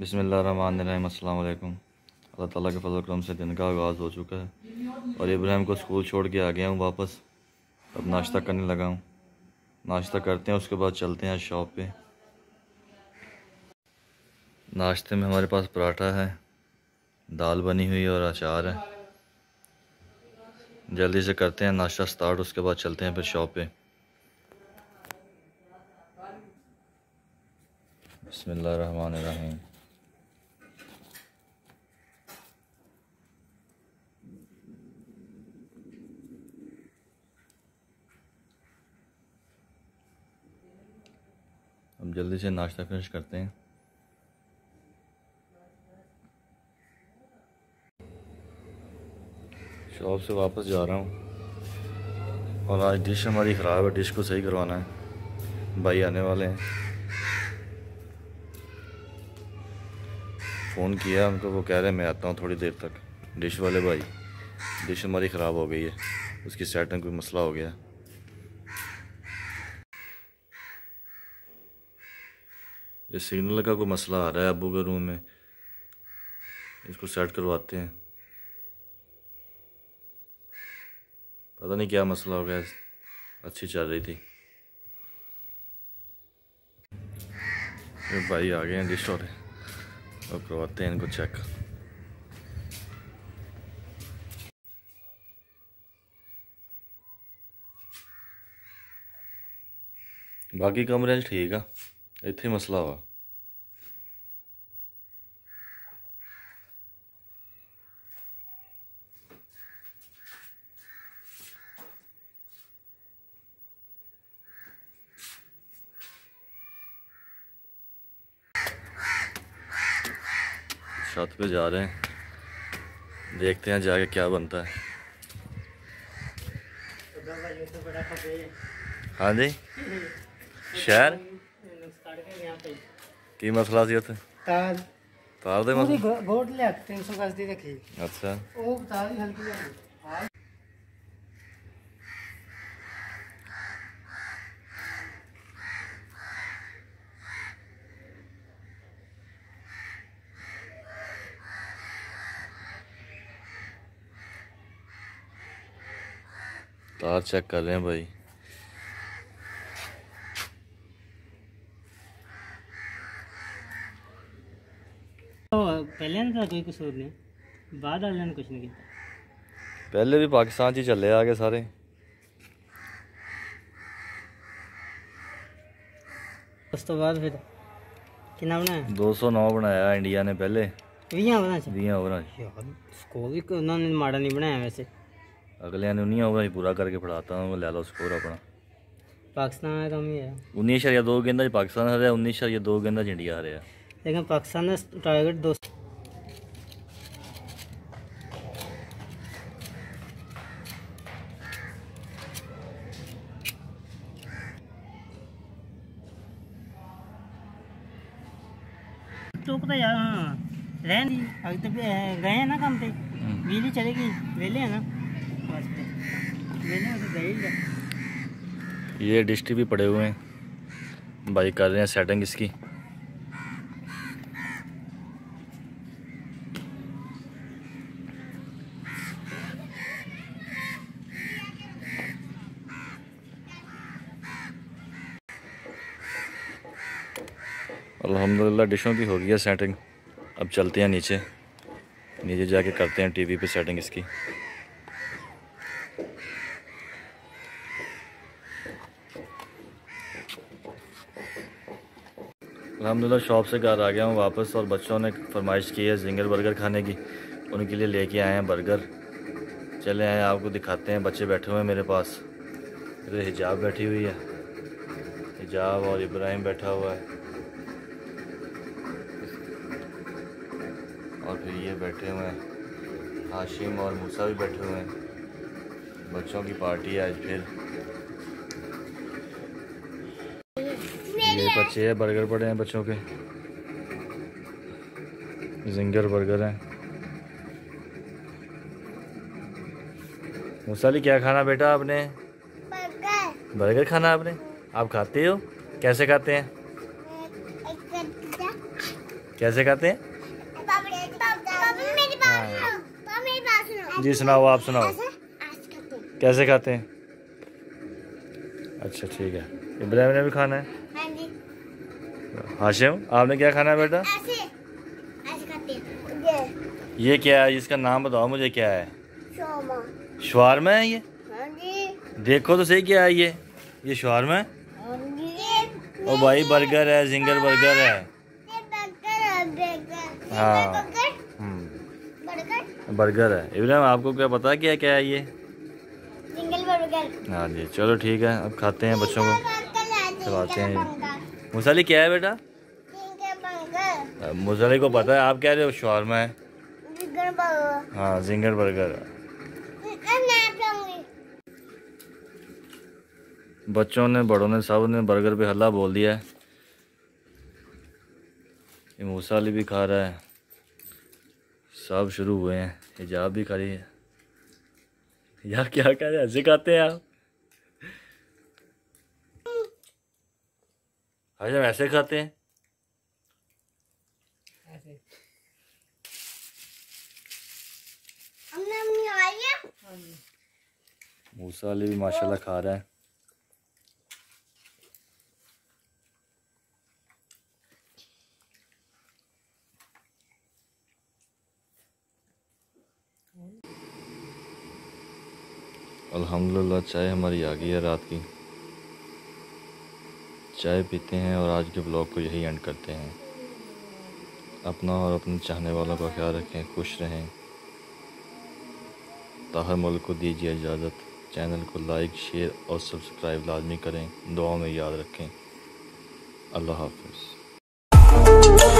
बिस्मिल्लाहिर्रहमानिर्रहीम। अस्सलाम वालेकुम। अल्लाह ताला के फजल करम से दिन का आगाज़ हो चुका है और इब्राहिम को स्कूल छोड़ के आ गया हूँ वापस। अब नाश्ता करने लगा हूँ। नाश्ता करते हैं, उसके बाद चलते हैं शॉप पे। नाश्ते में हमारे पास पराठा है, दाल बनी हुई और अचार है। जल्दी से करते हैं नाश्ता स्टार्ट, उसके बाद चलते हैं फिर शॉप पे। बिस्मिल्लाहिर्रहमानिर्रहीम। अब जल्दी से नाश्ता फिनिश करते हैं। शॉप से वापस जा रहा हूँ और आज डिश हमारी ख़राब है, डिश को सही करवाना है। भाई आने वाले हैं, फ़ोन किया उनको, वो कह रहे हैं मैं आता हूँ थोड़ी देर तक। डिश वाले भाई, डिश हमारी ख़राब हो गई है, उसकी सेट में कोई मसला हो गया। ये सिग्नल का कोई मसला आ रहा है अब्बू के रूम में, इसको सेट करवाते हैं। पता नहीं क्या मसला हो गया, अच्छी चल रही थी। ये भाई आ गए हैं डिश वाले, अब करवाते हैं इनको चेक। बाकी कमरे ठीक है, इतने मसला हुआ। छत पे जा रहे हैं, देखते हैं जाके क्या बनता है। हाँ जी, शहर की मसला सी उत्थे तार दे मसला। गोट ले 300 गज दी रखी। अच्छा, ओ तार ही हल्की है। तार चेक कर रहे हैं भाई। पहले ना कोई कसूर नहीं, बाद वाले ने कुछ नहीं किया। पहले भी पाकिस्तान ही चले आगे सारे। उस तो बाद फिर कितना बनाया? 209 बनाया इंडिया ने पहले। 20 ओवर 20 ओवर स्कोर भी उन्होंने माड़ा नहीं बनाया वैसे। अगले ने 19 ओवर ही पूरा करके फड़ाता हूँ, ले लो स्कोर अपना। पाकिस्तान में कम ही है। 19.2 गेंदा पाकिस्तान हारे, 19.2 गेंदा इंडिया हारे। लेकिन पाकिस्तान ने टारगेट 2 तो यार। हाँ रहन दी, अभी तो गए हैं ना काम पे, बिजली चलेगी, वेले है ना वेले तो गए। ये डिश टीवी पड़े हुए हैं, भाई कर रहे हैं सेटिंग इसकी। अल्हम्दुलिल्लाह डिशों की हो गई है सेटिंग। अब चलते हैं नीचे, नीचे जाके करते हैं टीवी पे सेटिंग इसकी। अल्हम्दुलिल्लाह शॉप से घर आ गया हूँ वापस, और बच्चों ने फरमाइश की है जिंगर बर्गर खाने की, उनके लिए लेके आए हैं बर्गर। चले आए आपको दिखाते हैं। बच्चे बैठे हुए हैं मेरे पास, इधर हिजाब बैठी हुई है, हिजाब, और इब्राहिम बैठा हुआ है, और फिर ये बैठे हुए हैं हाशिम और मूसा भी बैठे हुए हैं। बच्चों की पार्टी है आज फिर। ये बच्चे हैं, बर्गर पड़े हैं बच्चों के, जिंगर बर्गर हैं। मूसाली क्या खाना बेटा आपने? बर्गर। बर्गर खाना आपने? आप खाते हो? कैसे खाते हैं? कैसे खाते हैं? जी सुनाओ, आप सुनाओ कैसे खाते हैं? अच्छा ठीक है। इब्राहिम ने भी खाना है? हाशिम आपने क्या खाना है बेटा? ये क्या है? इसका नाम बताओ मुझे, क्या है? शवारमा है ये? देखो तो सही, क्या है ये शवारमा है? ओ भाई बर्गर है, जिंगर बर्गर है। हाँ बर्गर है। इब्राहिम आपको क्या पता क्या क्या है ये? Zinger burger. हाँ जी चलो ठीक है, अब खाते हैं, बच्चों को खिलाते हैं। मुसली क्या है बेटा? मुसली को पता है, आप कह रहे हो शवारमा है। हाँ जिंगर बर्गर। बच्चों ने, बड़ों ने, सब ने बर्गर पे हल्ला बोल दिया है। ये मूसा अली भी खा रहा है, सब शुरू हुए हैं। हिजाब भी खा रही है। यार क्या कह रहे, ऐसे खाते हैं आप? अच्छा ऐसे खाते हैं? मूसा अली भी माशाल्लाह खा रहा है। अल्हम्दुलिल्लाह चाय हमारी आ गई है रात की। चाय पीते हैं और आज के ब्लॉग को यही एंड करते हैं। अपना और अपने चाहने वालों का ख्याल रखें, खुश रहें। ताहर मुल्क को दीजिए इजाज़त। चैनल को लाइक, शेयर और सब्सक्राइब लाजमी करें। दुआ में याद रखें। अल्लाह हाफ़िज़।